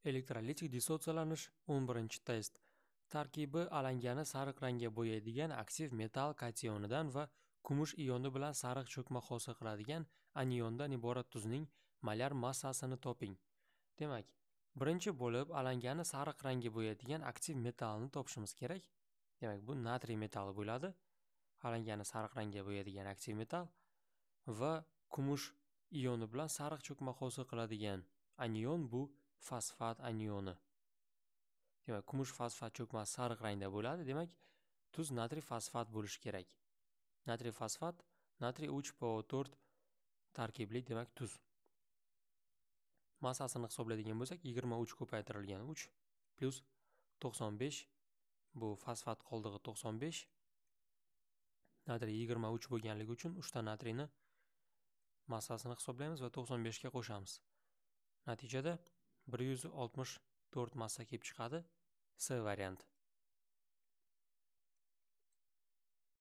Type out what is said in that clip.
Elektrolitik dissotsiyalanish 11-test. Tarkibi alangani sariq rangga bo'yaydigan aktiv metall kationidan va kumush ioni bilan sariq cho'kma hosil qiladigan aniondan iborat tuzning molar massasini toping. Demak, birinchi bo'lib alangani sariq rangga bo'yaydigan aktiv metallni topishimiz kerak. Demak, bu natriy metalli bo'ladi. Alangani sariq rangga bo'yaydigan aktiv metall va kumush ioni bilan sariq cho'kma hosil qiladigan anion bu fosfat anioni. Demak, kumush fosfat cho'kmasi sariq rangda bo'ladi. Demak, tuz natriy fosfat bo'lishi kerak. Natriy fosfat natriy 3PO4 tarkibli, demak, tuz. Massasini hisoblaydigan bo'lsak, 23 ko'paytirilgan 3 plus 95, bu fosfat qoldig'i 95. Natriy 23 bo'lganligi uchun 3 ta natriyni massasini hisoblaymiz va 95 ga qo'shamiz. Natijada 164 massa kelib chiqadi. C varianti.